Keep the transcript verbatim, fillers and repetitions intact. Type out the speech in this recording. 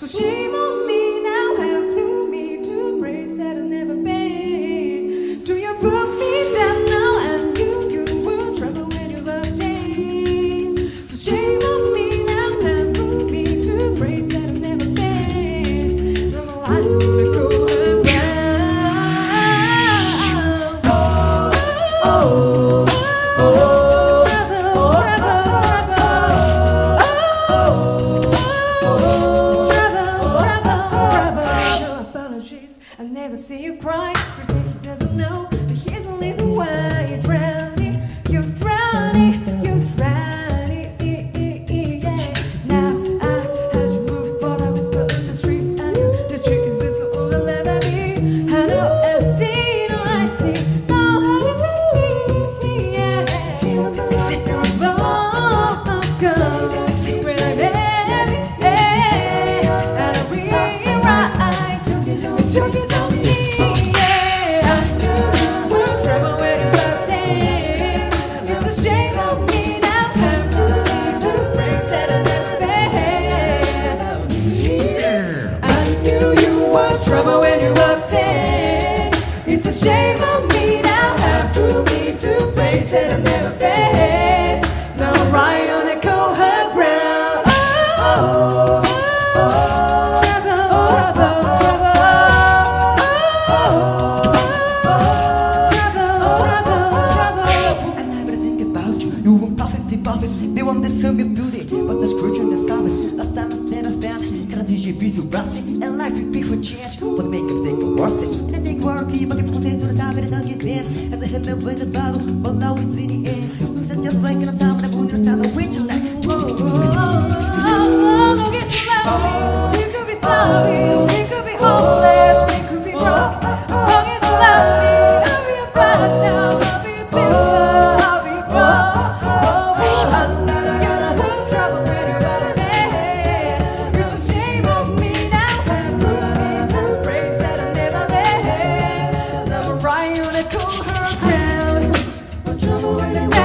shame on me now, have you me to praise that I've never been. Do you put me down now and you, you will trouble when you were dead. So shame on me now, have you me to praise that I've never been. I'm alive in the cold ground. Oh, oh, oh, oh. I never see you cry, pretend he doesn't know. But here's the reason why you're drowning, you're drowning, you're drowning, yeah. Now I heard you moving forward, I whisper in the street. I know the truth is with all I'll ever be. I know I see, no I see, no I see, yeah. He was a long ago when I met him, and I realized took it. Trouble when you walked in. It's a shame on me now, have to me to praise that I've never been. Now I'm right on the cold hard ground. Oh, oh, oh, oh. Trouble, trouble, trouble. Oh, oh, oh. Trouble, trouble, trouble. And I better think about you. You were perfect, perfect. They want this to be beauty, but the screw in the stomach. Last time I stand a fan, gotta teach you be so rusty. And life will be for change. But make them think I'm worth it. And I think we're people get supposed to the time and I don't get this. As I hit me with the battle, but now it's in the end. Lose it just like in a time when I put in the style of which you like. Oh, oh, oh, oh, don't get too loud. You could be sorry, you could be hopeless, you could be broke. As long as you love me, I'll be a bride now, I'll be a sister, I'll be a bro. Oh, I know you're not in trouble when you're out there. It's a shame on me now, have me to praise that I've never been. Now I'm right on a cold hard ground. No trouble when you're